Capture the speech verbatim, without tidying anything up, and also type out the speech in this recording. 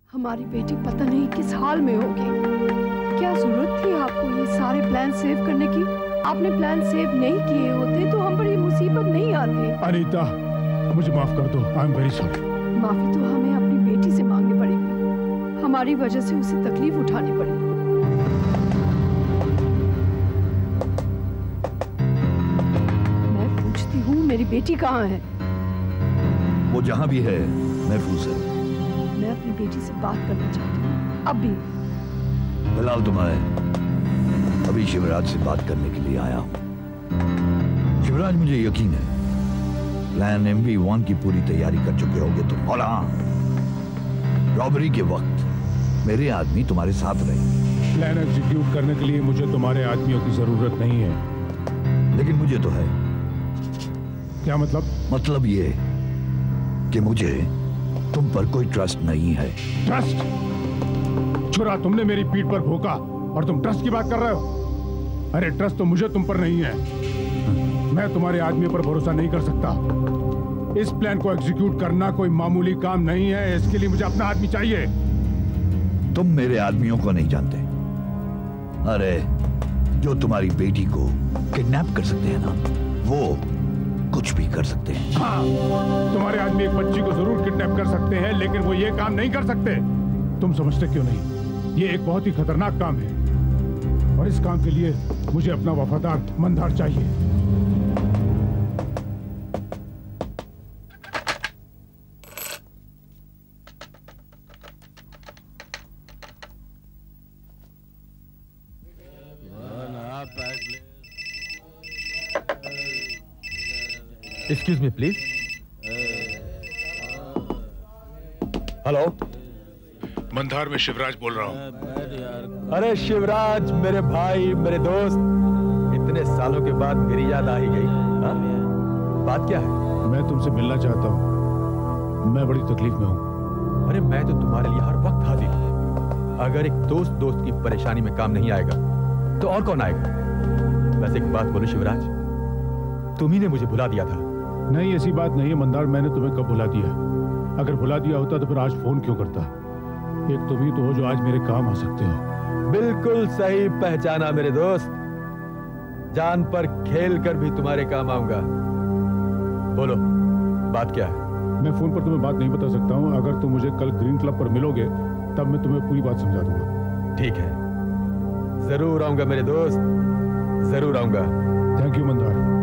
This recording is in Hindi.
हमारी बेटी पता नहीं किस हाल में होगी। क्या जरूरत थी आपको ये सारे प्लान सेव करने की? आपने प्लान सेव नहीं किए होते तो हम पर ये मुसीबत नहीं आती। अनीता, मुझे माफ कर दो। I am very sorry. माफी तो हमें अपनी बेटी से मांगनी पड़ेगी। हमारी वजह से उसे तकलीफ उठानी पड़ी। मैं पूछती हूँ, मेरी बेटी कहाँ है? वो जहाँ भी है महफूज है। मैं अपनी बेटी से बात करना चाहती हूँ अब भी। फिलहाल तो मैं अभी शिवराज से बात करने के लिए आया हूँ। शिवराज, मुझे यकीन है प्लान एम वी वन की पूरी तैयारी कर चुके होगे तुम। और हाँ, रॉबरी के वक्त मेरे आदमी तुम्हारे साथ रहेंगे। प्लान एग्जीक्यूट करने के लिए मुझे तुम्हारे आदमियों की जरूरत नहीं है। लेकिन मुझे तो है। क्या मतलब? मतलब ये कि मुझे तुम पर कोई ट्रस्ट नहीं है। ट्रस्ट? छुरा, तुमने मेरी पीठ पर भोंका और तुम ट्रस्ट की बात कर रहे हो? अरे ट्रस्ट तो मुझे तुम पर नहीं है। मैं तुम्हारे आदमियों पर भरोसा नहीं कर सकता। इस प्लान को एग्जीक्यूट करना कोई मामूली काम नहीं है। इसके लिए मुझे अपना आदमी चाहिए। तुम मेरे आदमियों को नहीं जानते। अरे जो तुम्हारी बेटी को किडनैप कर सकते हैं ना, वो कुछ भी कर सकते हैं। हाँ, तुम्हारे आदमी एक बच्ची को जरूर किडनैप कर सकते हैं, लेकिन वो ये काम नहीं कर सकते। तुम समझते क्यों नहीं? ये एक बहुत ही खतरनाक काम है और इस काम के लिए मुझे अपना वफादार मंदार चाहिए। Excuse me please. Hello, Mandar में शिवराज बोल रहा हूँ। अरे शिवराज, मेरे भाई, मेरे दोस्त, इतने सालों के बाद मेरी याद आ ही गई। हा? बात क्या है? मैं तुमसे मिलना चाहता हूँ। मैं बड़ी तकलीफ में हूँ। अरे मैं तो तुम्हारे लिए हर वक्त हाजिर हूँ। अगर एक दोस्त दोस्त की परेशानी में काम नहीं आएगा तो और कौन आएगा? बस एक बात बोलो शिवराज, तुम ही ने मुझे भुला दिया था। नहीं, ऐसी बात नहीं है मंदार। मैंने तुम्हें कब भुला दिया? अगर भुला दिया होता तो फिर आज फोन क्यों करता? एक तुम ही तो हो जो आज मेरे काम आ सकते हो। बिल्कुल सही पहचाना मेरे दोस्त। जान पर खेल कर भी तुम्हारे काम आऊंगा। बोलो, बात क्या है? मैं फोन पर तुम्हें बात नहीं बता सकता हूँ। अगर तुम मुझे कल ग्रीन क्लब पर मिलोगे तब मैं तुम्हें पूरी बात समझा दूंगा। ठीक है, जरूर आऊंगा मेरे दोस्त, जरूर आऊंगा। Thank you Mandar.